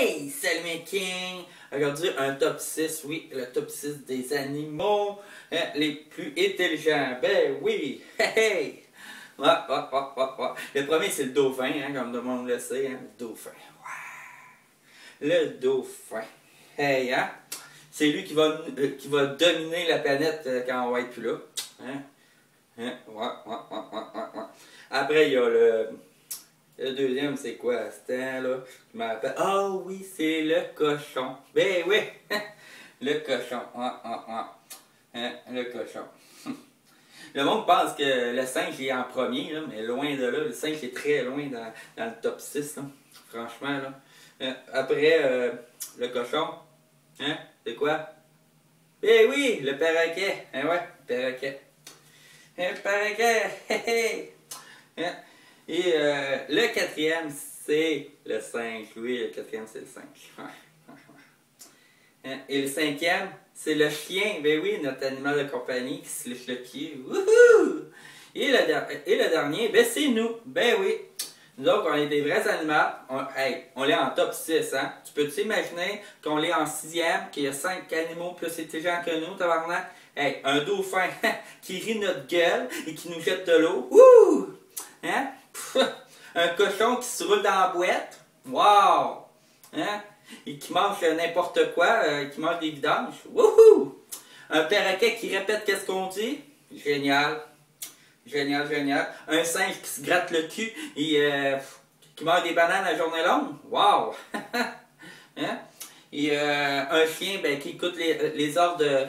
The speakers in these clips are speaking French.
Hey! Salut mes kings! Aujourd'hui, un top 6, oui, le top 6 des animaux les plus intelligents. Ben oui! Hey! Hey. Ouais, ouais, ouais, ouais, ouais. Le premier, c'est le dauphin, hein, comme tout le monde le sait, hein, le dauphin. Ouais. Le dauphin. Hey, hein? C'est lui qui va dominer la planète quand on va être plus là. Hein? Hein? Ouais, ouais, ouais, ouais, ouais, ouais. Après, il y a le deuxième, c'est quoi? C'était là, je me rappelle. Ah oui, c'est le cochon. Ben oui, le cochon. Ouais, ouais, ouais. Hein, le cochon. Le monde pense que le singe est en premier, là, mais loin de là. Le singe est très loin dans le top 6, là. Franchement, là. Après, le cochon. Hein? C'est quoi? Ben oui, le perroquet. Hein, ouais, le perroquet. Un perroquet. Hé hé. Hein? Et le quatrième, c'est le singe. Oui, le quatrième, c'est le singe. Ouais, ouais, ouais. Hein? Et le cinquième, c'est le chien. Ben oui, notre animal de compagnie qui se lèche le cul. Wouhou! Et le dernier, ben c'est nous. Ben oui. Nous autres, on est des vrais animaux. On est en top 6, hein? Tu peux t'imaginer qu'on est en sixième, qu'il y a 5 animaux plus intelligents que nous, tabarnak? Hey, un dauphin qui rit notre gueule et qui nous jette de l'eau. Wouh! Hein? Un cochon qui se roule dans la boîte. Wow! Hein? Et qui mange n'importe quoi, qui mange des vidanges. Wouhou! Un perroquet qui répète qu'est-ce qu'on dit. Génial. Génial, génial. Un singe qui se gratte le cul et qui mange des bananes la journée longue. Wow! Hein? Et un chien ben, qui écoute les ordres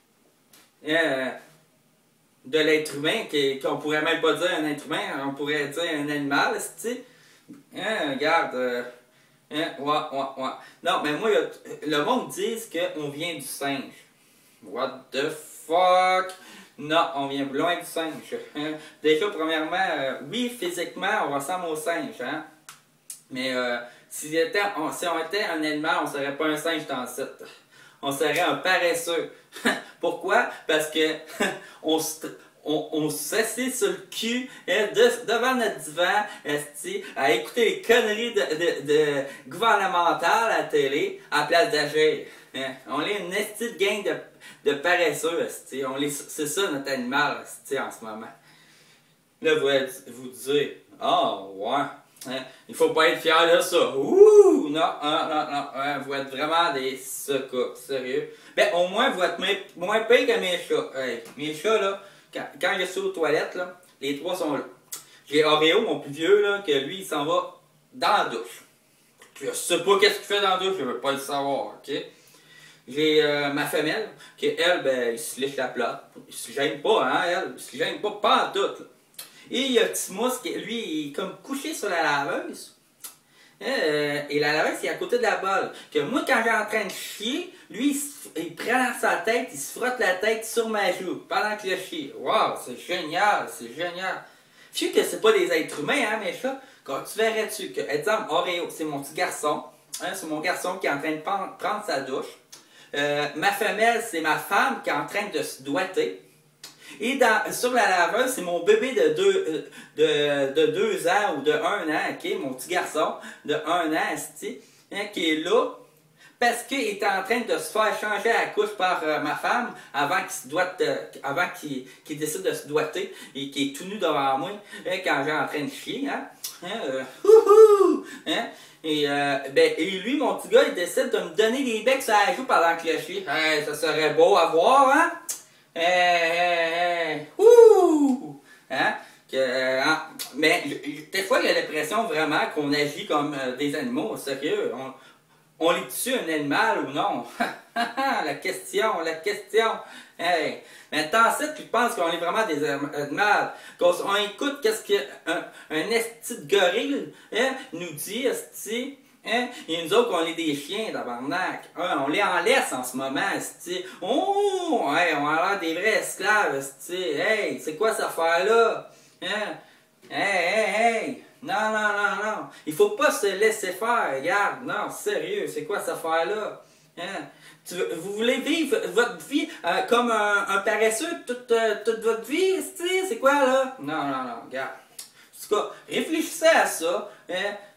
de l'être humain, qu'on pourrait même pas dire un être humain, on pourrait dire un animal, tu sais. Hein, regarde. Hein, ouais, ouais, ouais. Non, mais moi, le monde dit qu'on vient du singe. What the fuck? Non, on vient loin du singe. Déjà, premièrement, oui, physiquement, on ressemble au singe, hein. Mais si on était un animal, on serait pas un singe dans le site. On serait un paresseux. Pourquoi? Parce que on s'assied sur le cul devant notre divan à écouter les conneries de gouvernementales à la télé à la place d'agir. Hein? On est une petite gang de paresseux. C'est ça notre animal en ce moment. Là, vous allez vous dire, ah, ouais. Hein? Il faut pas être fier de ça. Ouh! Non, non, non, non. Hein? Vous êtes vraiment des sucas. Sérieux. Ben, au moins, vous êtes moins pire que mes chats. Hey, mes chats, là, quand je suis aux toilettes, là, les trois sont là. J'ai Oreo, mon plus vieux, là, que lui, il s'en va dans la douche. Je sais pas qu'est-ce qu'il fait dans la douche, je veux pas le savoir, ok? J'ai ma femelle, qui elle, ben, il se lèche la plate. Il se gêne pas, hein, elle. Il se gêne pas en tout, là. Et il y a Petit Mousse qui, lui, il est comme couché sur la laveuse. Et la laveuse, c'est à côté de la balle. Que moi, quand j'ai en train de chier, lui, il prend sa tête, il se frotte la tête sur ma joue pendant que je chie. Waouh, c'est génial, c'est génial. Je sais que c'est pas des êtres humains, hein, mes chats. Quand tu verrais-tu que, exemple, Oreo, c'est mon petit garçon. Hein, c'est mon garçon qui est en train de prendre sa douche. Ma femelle, c'est ma femme qui est en train de se doiter. Et sur la laveuse, c'est mon bébé de 2 ans ou de 1 an, ok, mon petit garçon de 1 an, hein, qui est là, parce qu'il est en train de se faire changer la couche par ma femme avant qu'il décide de se doiter et qu'il est tout nu devant moi hein, quand j'ai en train de chier. Hein? Hein? Et lui, mon petit gars, il décide de me donner des becs sur la joue pendant que je chie. Hey, ça serait beau à voir, hein? Ouh! Hein? Mais des fois, il y a l'impression vraiment qu'on agit comme des animaux. Sérieux, on est dessus un animal ou non? La question. Hey. Maintenant, tu penses qu'on est vraiment des animaux. On écoute qu'est-ce qu'un esti de gorille hein, nous dit, esti. Hein? Et nous autres, on est des chiens, tabarnak. Hein? On les en laisse en ce moment, esti. Oh! Hey, on a l'air des vrais esclaves, esti. Hey, c'est quoi cette affaire-là? Hein? Hey! Non, non, non, non. Il faut pas se laisser faire, regarde. Non, sérieux, c'est quoi cette affaire-là? Hein? Vous voulez vivre votre vie comme un paresseux toute votre vie, esti? C'est quoi, là? Non, non, non, regarde. En tout cas, réfléchissez à ça. Hein?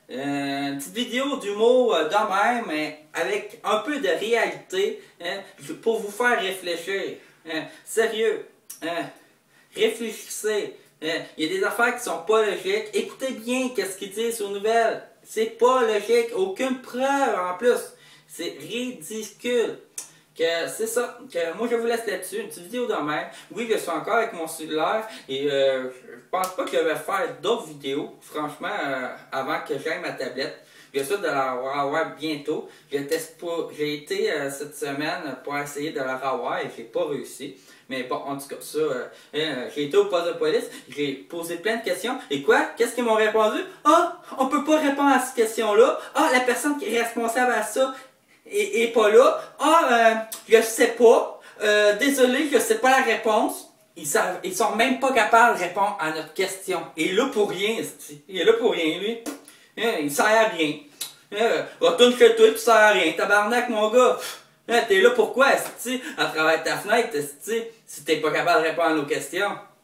Une petite vidéo d'humour de même, mais avec un peu de réalité, hein, pour vous faire réfléchir. Hein. Sérieux, hein. Réfléchissez. Hein. Il y a des affaires qui sont pas logiques. Écoutez bien qu'est-ce qu'ils disent aux nouvelles. C'est pas logique. Aucune preuve en plus. C'est ridicule. Que c'est ça, que moi je vous laisse là-dessus, une petite vidéo de même. Oui, je suis encore avec mon cellulaire et je pense pas que je vais faire d'autres vidéos, franchement, avant que j'aille ma tablette. Bien sûr de la revoir bientôt. J'ai été cette semaine pour essayer de la revoir et j'ai pas réussi. Mais bon, en tout cas, ça, j'ai été au poste de police, j'ai posé plein de questions. Et quoi? Qu'est-ce qu'ils m'ont répondu? Ah, on peut pas répondre à cette question-là. Ah, la personne qui est responsable à ça est pas là. Ah, je sais pas. Désolé, je sais pas la réponse. Ils sont même pas capables de répondre à notre question. Il est là pour rien, il est là pour rien, lui. Il sert à rien. Retourne chez toi, tu sers à rien. Tabarnak, mon gars. T'es là pourquoi, à travers ta fenêtre, si t'es pas capable de répondre à nos questions?